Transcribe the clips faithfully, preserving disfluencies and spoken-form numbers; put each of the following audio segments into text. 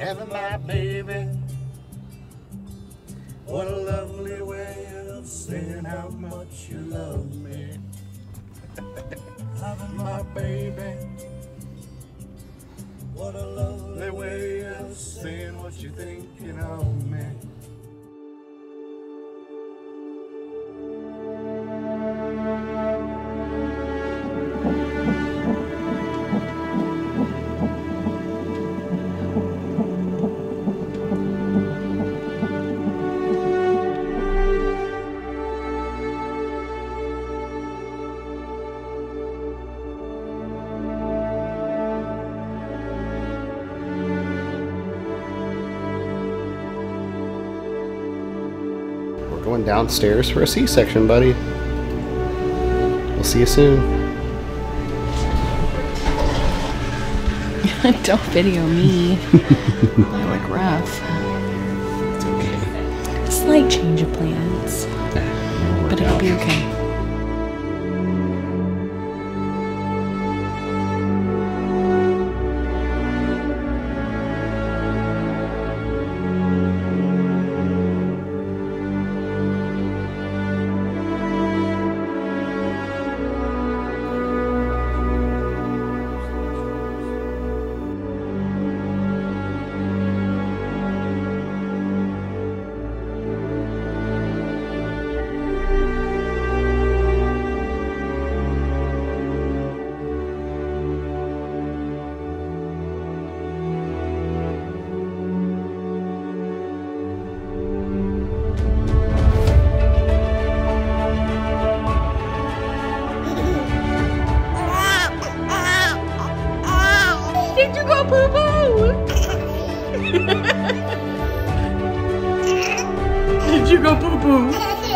having my baby. What a lovely way of saying how much you love me. Having my baby. What a lovely way of saying what you're thinking of me. Going downstairs for a C-section, buddy. We'll see you soon. Don't video me. I look rough. It's okay. Slight change of plans. Nah, but it'll be okay. Did you go poo-poo? Did you go poo-poo?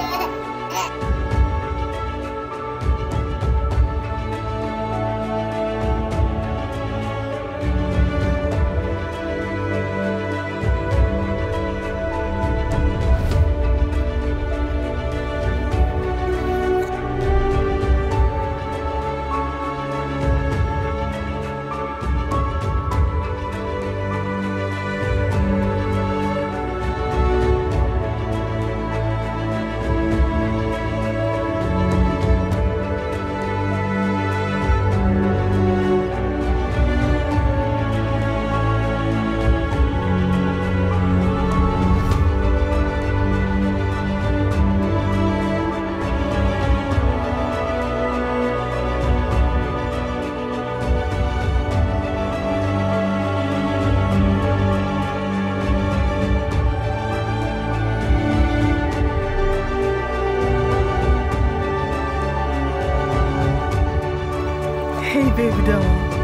Hey, baby doll.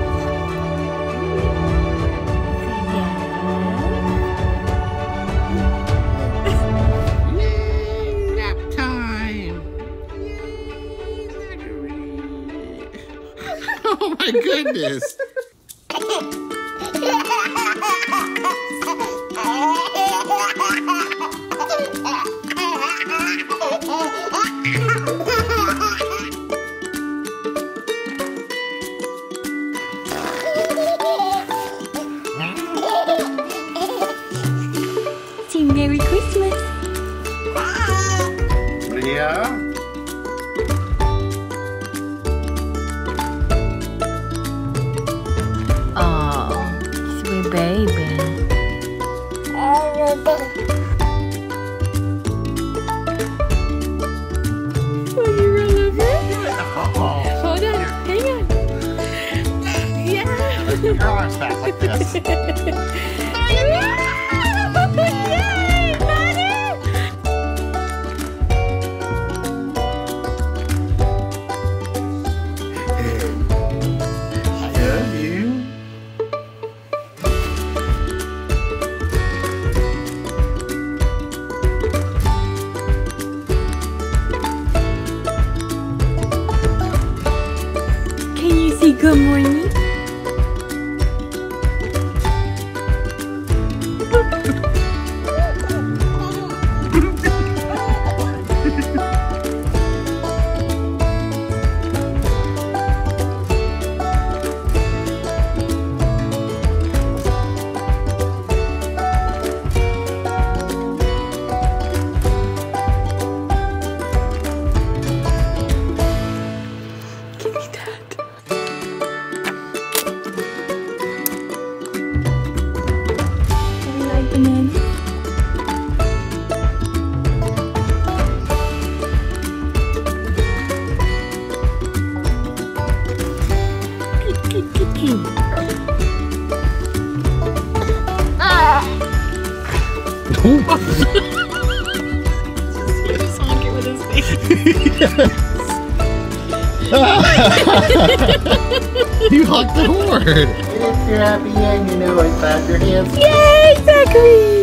Yay, nap time. Oh my goodness. Merry Christmas. Yeah. Oh, sweet baby. Are you really good? Oh. Hold on, hang on. Yeah. Your arms back like this. Yay, buddy! I love you. Can you say good morning? And then Ooh. he just honk it with his face. You honked the horn. If you're happy and you know it, clap your hands. Yay, Zachary!